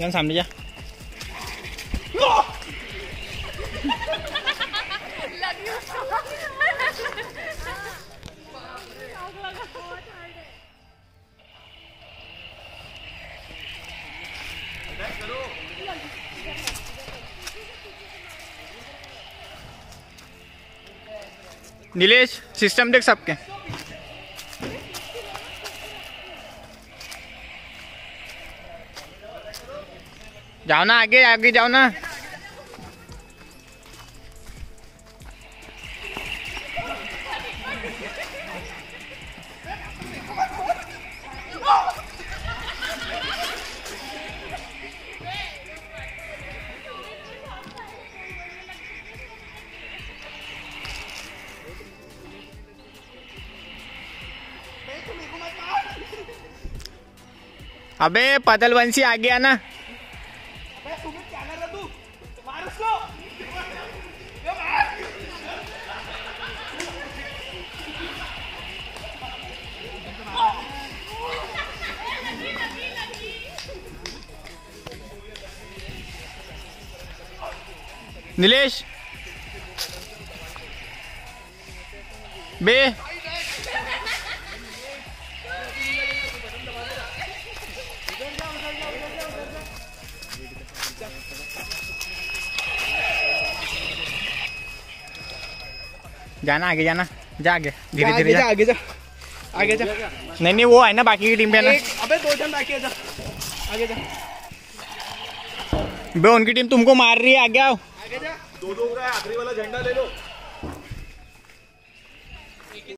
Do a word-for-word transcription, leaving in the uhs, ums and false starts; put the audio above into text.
जान सामने जा। नीलेश सिस्टम देख सबके। जाओ ना आगे, आगे जाओ ना। अबे पतलवंशी आगे आना। नीलेश बे जाना, आगे जाना, जा आगे, धीरे धीरे जा, आगे जा, आगे जा। नहीं नहीं वो है ना बाकी की टीम पे ना। अबे दो जन बाकी है, जा आगे जा। बे उनकी टीम तुमको मार रही है, आगे आओ। आगे जा, दो दो का आखिरी वाला झंडा ले लो।